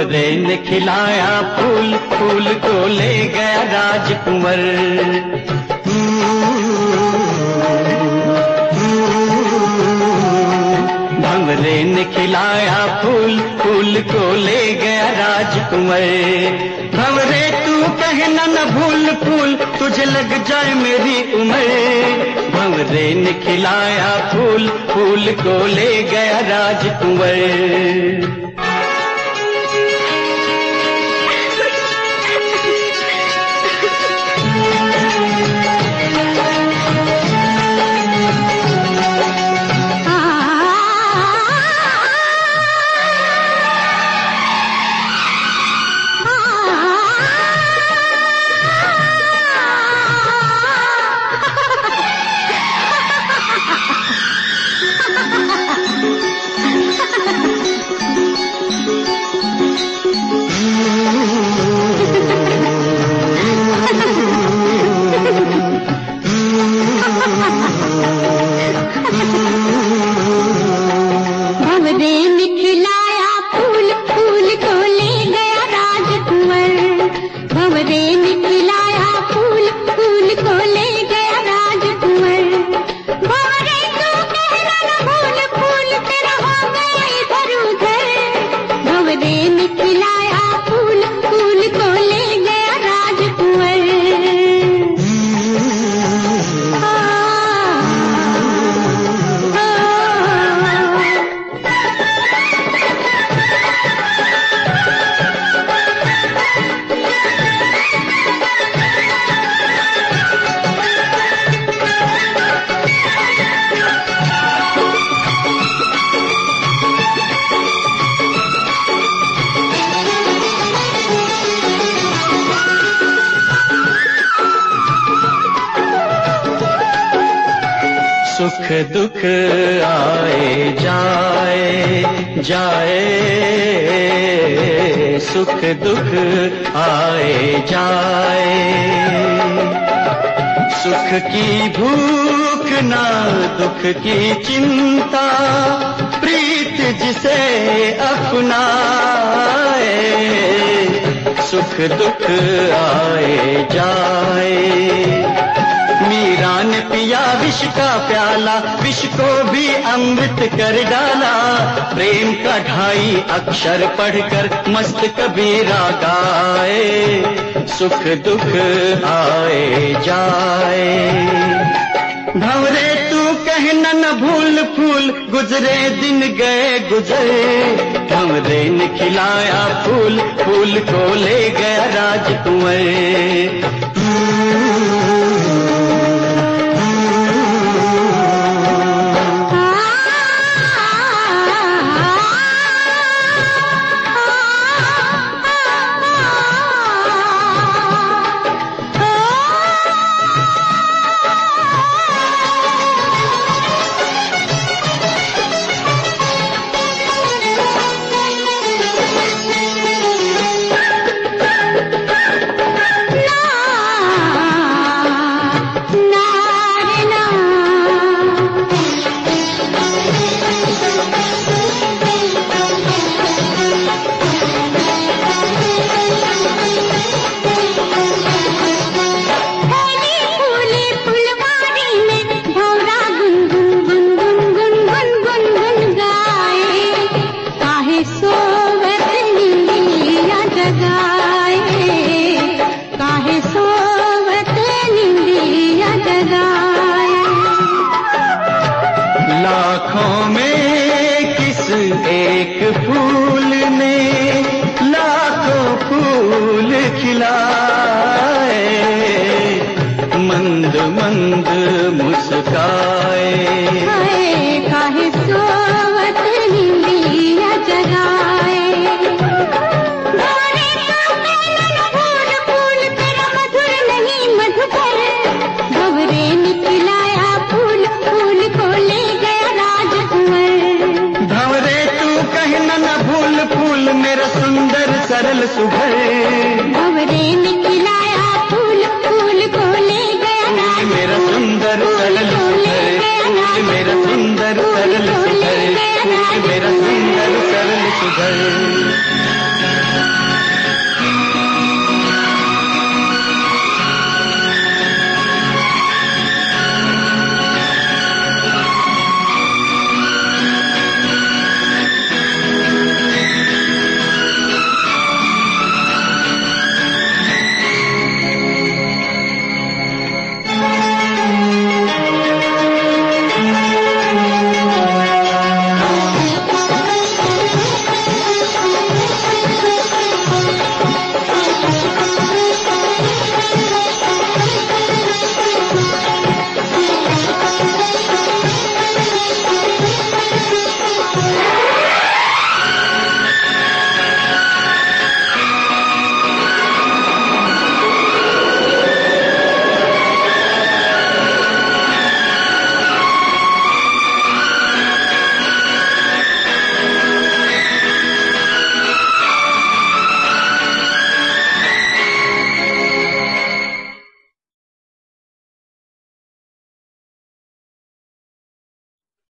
भंवरे ने खिलाया फूल, फूल को ले गया राजकुंवर। भंवरे ने खिलाया फूल, फूल को ले गया राजकुंवर। भंवरे तू कहना न भूल फूल, तुझे लग जाए मेरी उम्र। भंवरे ने खिलाया फूल, फूल को ले गया राजकुंवर। सुख दुख आए जाए जाए, सुख दुख आए जाए। सुख की भूख ना दुख की चिंता, प्रीत जिसे अपनाए। सुख दुख आए जाए। मीरा ने पिया विष का प्याला, विष को भी अमृत कर डाला। प्रेम का 2.5 अक्षर पढ़कर मस्त कबीरा गाए। सुख दुख आए जाए। भंवरे तू कहना न भूल फूल, गुजरे दिन गए गुजरे। भंवरे ने खिलाया फूल, फूल को ले गया राजकुंवर। लाखों में किस एक फूल ने लाखों फूल खिलाए। मंद मंद मुस्काए, काहे सोवत निंदिया जगाए। फूल फूल तेरा मधुर नहीं मधुकर। भंवरे ने खिलाया फूल, फूल को ले गया राजकुंवर। भंवरे तू कहना न भूल फूल, मेरा सुंदर सरल सुघर। भंवरे ने खिलाया फूल, फूल को ले गया मेरा सुंदर सरल सुघर। मेरा सुंदर सरल सुघर। मेरा सुंदर सरल सुघर।